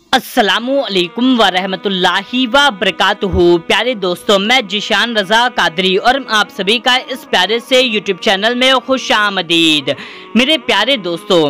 अस्सलामुअलैकुम वरहमतुल्लाहि वबरकातुहू। प्यारे दोस्तों, मैं जिशान रज़ा कादरी और आप सभी का इस प्यारे से यूट्यूब चैनल में खुश आमदीद। मेरे प्यारे दोस्तों,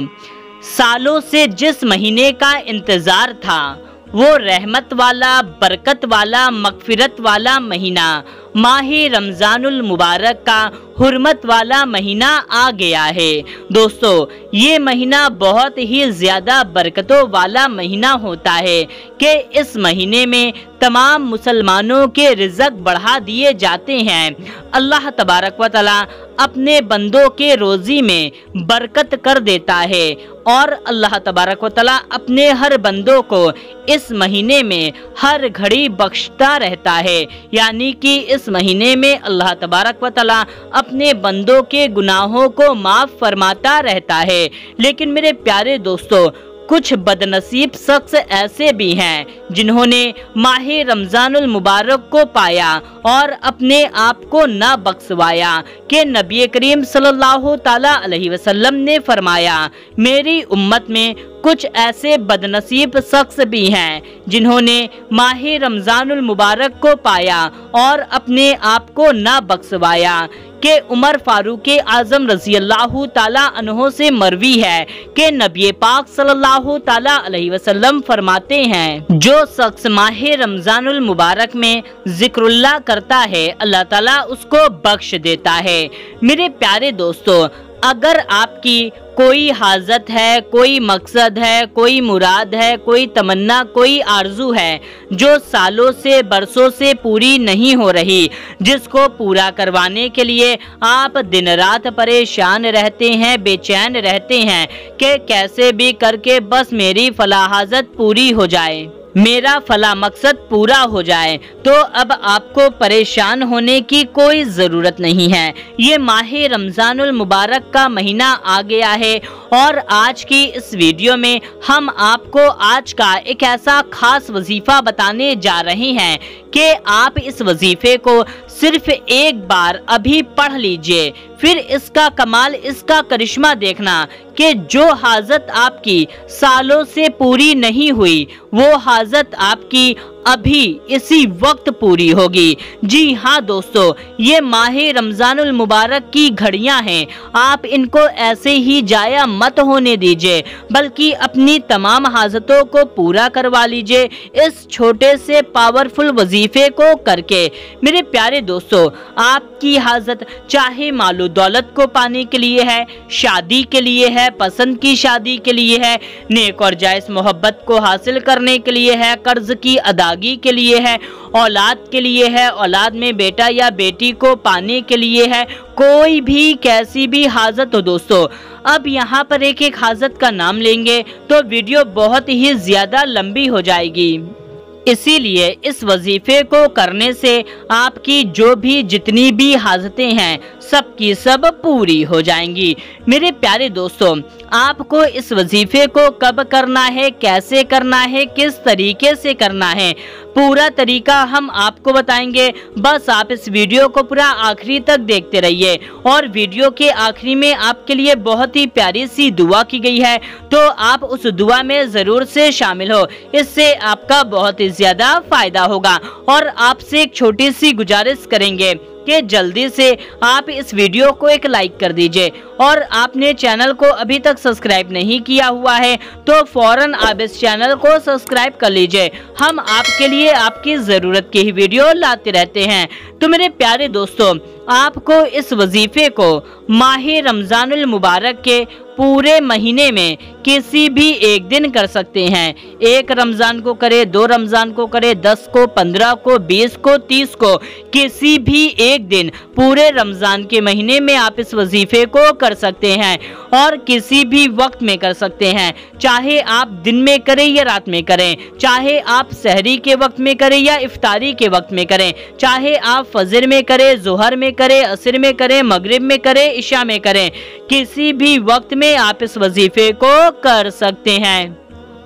सालों से जिस महीने का इंतज़ार था वो रहमत वाला, बरकत वाला, मगफिरत वाला महीना माहे रमज़ानुल मुबारक का हुर्मत वाला महीना आ गया है। दोस्तों, ये महीना बहुत ही ज़्यादा बरकतों वाला महीना होता है कि इस महीने में तमाम मुसलमानों के रिज़्क़ बढ़ा दिए जाते हैं। अल्लाह तबारक व तआला अपने बंदों के रोज़ी में बरकत कर देता है और अल्लाह तबारक व तआला अपने हर बंदों को इस महीने में हर घड़ी बख्शता रहता है। यानी कि इस महीने में अल्लाह तबारक व तआला अपने बंदों के गुनाहों को माफ़ फरमाता रहता है। लेकिन मेरे प्यारे दोस्तों, कुछ बदनसीब शख्स ऐसे भी हैं जिन्होंने माहे रमज़ानुल मुबारक को पाया और अपने आप को न बख्शवाया कि नबी करीम सल्लल्लाहु ताला अलैहि वसल्लम ने फरमाया, मेरी उम्मत में कुछ ऐसे बदनसीब शख्स भी हैं जिन्होंने माहे रमज़ानुल मुबारक को पाया और अपने आप को न बख्शवाया कि उमर फारूक आज़म रज़ी अल्लाह ताला अन्हो से मरवी है कि नबी पाक सल्लल्लाहु ताला अलैहि वसल्लम फरमाते हैं, जो शख्स माहे रमज़ानुल मुबारक में जिक्रुल्लाह करता है अल्लाह ताला उसको बख्श देता है। मेरे प्यारे दोस्तों, अगर आपकी कोई हाजत है, कोई मकसद है, कोई मुराद है, कोई तमन्ना, कोई आरजू है जो सालों से बरसों से पूरी नहीं हो रही, जिसको पूरा करवाने के लिए आप दिन रात परेशान रहते हैं, बेचैन रहते हैं कि कैसे भी करके बस मेरी फला हाजत पूरी हो जाए, मेरा फला मकसद पूरा हो जाए, तो अब आपको परेशान होने की कोई ज़रूरत नहीं है। ये माहे रमज़ानुल मुबारक का महीना आ गया है और आज की इस वीडियो में हम आपको आज का एक ऐसा खास वजीफ़ा बताने जा रहे हैं कि आप इस वजीफ़े को सिर्फ एक बार अभी पढ़ लीजिए, फिर इसका कमाल, इसका करिश्मा देखना कि जो हाजत आपकी सालों से पूरी नहीं हुई वो हाजत आपकी अभी इसी वक्त पूरी होगी। जी हाँ दोस्तों, ये माहे रमज़ानुल मुबारक की घड़ियां हैं, आप इनको ऐसे ही जाया मत होने दीजिए, बल्कि अपनी तमाम हाजतों को पूरा करवा लीजिए इस छोटे से पावरफुल वजीफे को करके। मेरे प्यारे दोस्तों, आपकी हाजत चाहे मालो दौलत को पाने के लिए है, शादी के लिए है, पसंद की शादी के लिए है, नेक और जायज़ मोहब्बत को हासिल करने के लिए है, कर्ज की अदागी के लिए है, औलाद के लिए है, औलाद में बेटा या बेटी को पाने के लिए है, कोई भी कैसी भी हाजत हो दोस्तों। अब यहाँ पर एक एक हाजत का नाम लेंगे तो वीडियो बहुत ही ज़्यादा लंबी हो जाएगी, इसीलिए इस वजीफे को करने से आपकी जो भी जितनी भी हाजतें हैं सब की सब पूरी हो जाएंगी। मेरे प्यारे दोस्तों, आपको इस वजीफे को कब करना है, कैसे करना है, किस तरीके से करना है, पूरा तरीका हम आपको बताएंगे। बस आप इस वीडियो को पूरा आखिरी तक देखते रहिए और वीडियो के आखिरी में आपके लिए बहुत ही प्यारी सी दुआ की गई है, तो आप उस दुआ में ज़रूर से शामिल हो, इससे आपका बहुत ही ज़्यादा फायदा होगा। और आपसे एक छोटी सी गुजारिश करेंगे कि जल्दी से आप इस वीडियो को एक लाइक कर दीजिए और आपने चैनल को अभी तक सब्सक्राइब नहीं किया हुआ है तो फौरन आप इस चैनल को सब्सक्राइब कर लीजिए। हम आपके लिए आपकी ज़रूरत की ही वीडियो लाते रहते हैं। तो मेरे प्यारे दोस्तों, आपको इस वजीफे को माहे रमज़ानुल मुबारक के पूरे महीने में किसी भी एक दिन कर सकते हैं। एक रमज़ान को करे, 2 रमज़ान को करे, 10 को, 15 को, 20 को, 30 को, किसी भी एक दिन पूरे रमज़ान के महीने में आप इस वजीफे को कर सकते हैं और किसी भी वक्त में कर सकते हैं। चाहे आप दिन में करें या रात में करें, चाहे आप सहरी के वक्त में करें या इफ्तारी के वक्त में करें, चाहे आप फजर में करें, जोहर में करें, असर में करें, मगरिब में करें, इशा में करें, किसी भी वक्त में आप इस वजीफे को कर सकते हैं।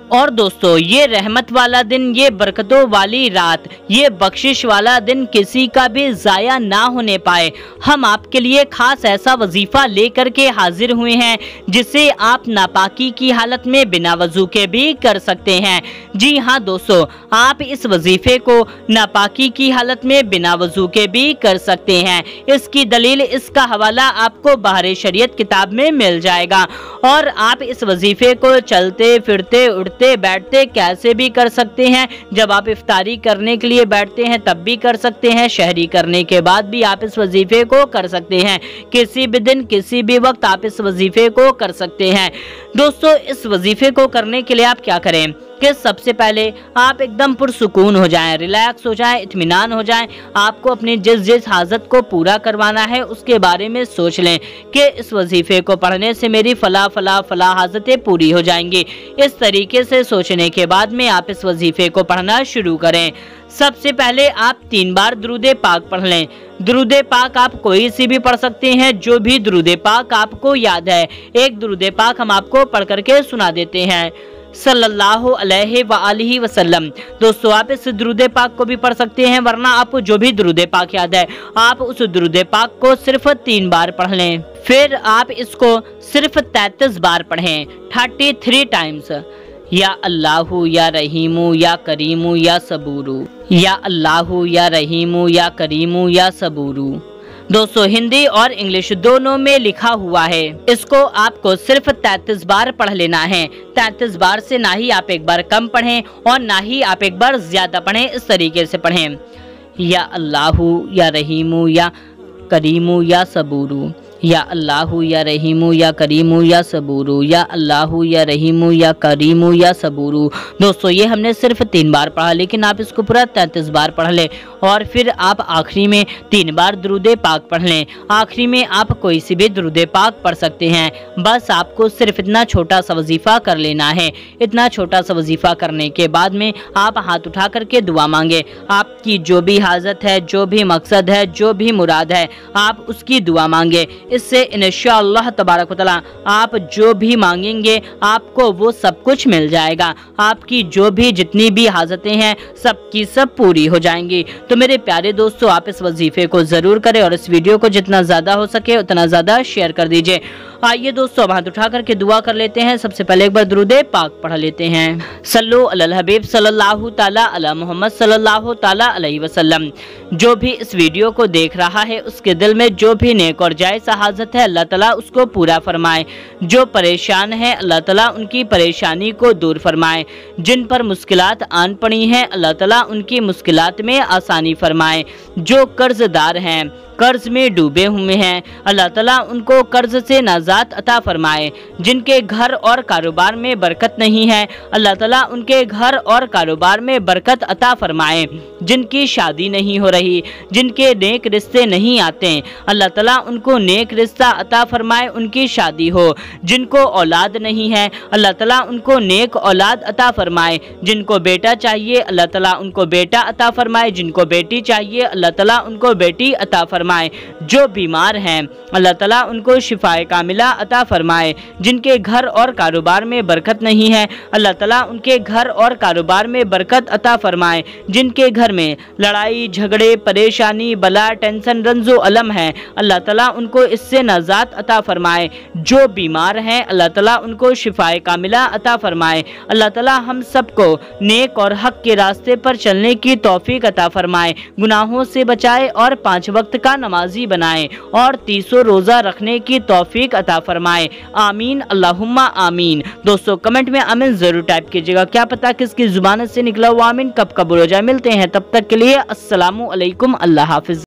और दोस्तों ये रहमत वाला दिन, ये बरकतों वाली रात, ये बख्शिश वाला दिन किसी का भी ज़ाया ना होने पाए, हम आपके लिए खास ऐसा वजीफा लेकर के हाजिर हुए हैं जिसे आप नापाकी की हालत में बिना वजू के भी कर सकते हैं। जी हाँ दोस्तों, आप इस वजीफे को नापाकी की हालत में बिना वजू के भी कर सकते हैं। इसकी दलील, इसका हवाला आपको बाहरे शरीयत किताब में मिल जाएगा। और आप इस वजीफे को चलते फिरते उठते बैठते कैसे भी कर सकते हैं। जब आप इफ्तारी करने के लिए बैठते हैं तब भी कर सकते हैं, शहरी करने के बाद भी आप इस वजीफे को कर सकते हैं, किसी भी दिन किसी भी वक्त आप इस वजीफे को कर सकते हैं। दोस्तों इस वजीफे को करने के लिए आप क्या करें कि सबसे पहले आप एकदम पुरसुकून हो जाएं, रिलैक्स हो जाएं, इत्मीनान हो जाएं। आपको अपनी जिस हाजत को पूरा करवाना है उसके बारे में सोच लें कि इस वजीफे को पढ़ने से मेरी फला फला फला हाजतें पूरी हो जाएंगी। इस तरीके से सोचने के बाद में आप इस वजीफे को पढ़ना शुरू करें। सबसे पहले आप 3 बार दुरूद पाक पढ़ लें। दुरूद पाक आप कोई सी भी पढ़ सकते हैं, जो भी दुरूद पाक आपको याद है। एक दुरूद पाक हम आपको पढ़ करके सुना देते हैं, सल्लल्लाहु अलैहि वसल्लम। दोस्तों आप इस दुरूद पाक को भी पढ़ सकते हैं, वरना आपको जो भी दुरूद पाक याद है आप उस दुरूद पाक को सिर्फ 3 बार पढ़ लें। फिर आप इसको सिर्फ 33 बार पढ़ें, 33 टाइम्स। या अल्लाहु या रहीमु या करीमु या सबूरु, या अल्लाहु या रहीमु या करीमु या सबूरु। दोस्तों हिंदी और इंग्लिश दोनों में लिखा हुआ है। इसको आपको सिर्फ 33 बार पढ़ लेना है। 33 बार से ना ही आप एक बार कम पढ़ें और ना ही आप एक बार ज्यादा पढ़ें, इस तरीके से पढ़ें। या अल्लाहु या रहीमु या करीमु या सबूरु, या अल्लाहु या रहीमु या करीमु या सबूरु, या अल्लाहु या रहीमु या करीमु या सबूरु। दोस्तों ये हमने सिर्फ 3 बार पढ़ा, लेकिन आप इसको पूरा 33 बार पढ़ लें। और फिर आप आखिरी में 3 बार दुरूद पाक पढ़ लें। आखिरी में आप कोई सी भी दुरूद पाक पढ़ सकते हैं। बस आपको सिर्फ इतना छोटा सा वजीफा कर लेना है। इतना छोटा सा वजीफा करने के बाद में आप हाथ उठा करके दुआ मांगे। आपकी जो भी हाजत है, जो भी मकसद है, जो भी मुराद है, आप उसकी दुआ मांगे। इससे इंशाअल्लाह तबारक व तआला आप जो भी मांगेंगे आपको वो सब कुछ मिल जाएगा। आपकी जो भी जितनी भी हाजतें हैं सब की सब पूरी हो जाएंगी। तो मेरे प्यारे दोस्तों आप इस वजीफे को जरूर करें और इस वीडियो को जितना ज्यादा हो सके उतना ज्यादा शेयर कर दीजिए। आइए दोस्तों अब हाथ उठा करके दुआ कर लेते हैं। सबसे पहले एक बार दुरूद पाक पढ़ लेते हैं। सल्लु अलल हबीब सल्लल्लाहु ताला अला मोहम्मद सल्लल्लाहु ताला अलैहि वसल्लम। जो भी इस वीडियो को देख रहा है उसके दिल में जो भी नेक और जायज़ हाजत है अल्लाह ताला उसको पूरा फरमाए। जो परेशान है अल्लाह ताला उनकी परेशानी को दूर फरमाए। जिन पर मुश्किलात आन पड़ी हैं अल्लाह ताला उनकी मुश्किलात में आसानी फरमाए। जो कर्जदार हैं, कर्ज में डूबे हुए हैं, अल्लाह ताला उनको कर्ज से नाजात अता फरमाए। जिनके घर और कारोबार में बरकत नहीं है अल्लाह ताला उनके घर और कारोबार में बरकत अता फरमाए। जिनकी शादी नहीं हो रही, जिनके नेक रिश्ते नहीं आते अल्लाह ताला उनको नेक रिश्ता अता फरमाए, उनकी शादी हो। जिनको औलाद नहीं है अल्लाह ताला उनको नेक औलाद अता फरमाए। जिनको बेटा चाहिए अल्लाह ताला उनको बेटा अता फरमाए। जिनको बेटी चाहिए अल्लाह ताला उनको बेटी अता फरमाए। जो बीमार हैं अल्लाह ताला उनको शिफाए कामिला अता फरमाए। जिनके घर और कारोबार में बरकत नहीं है अल्लाह ताला उनके घर और कारोबार में बरकत अता फरमाए। जिनके घर में लड़ाई झगड़े परेशानी बला टेंशन रंजो अलम है अल्लाह ताला उनको इससे नजात अता फरमाए। जो बीमार हैं अल्लाह ताला उनको शिफाए कामिला अता फरमाए। अल्लाह ताला हम सबको नेक और हक के रास्ते पर चलने की तौफीक अता फरमाए। गुनाहों से बचाए और 5 वक्त का नमाजी बनाए और 30 रोजा रखने की तौफीक अता फरमाए। आमीन अल्लाहुम्मा आमीन। दोस्तों कमेंट में आमीन जरूर टाइप कीजिएगा, क्या पता किसकी जुबान से निकला हुआ आमीन कब कबूल हो जाए। मिलते हैं तब तक के लिए अस्सलामु अलैकुम, अल्लाह हाफिज।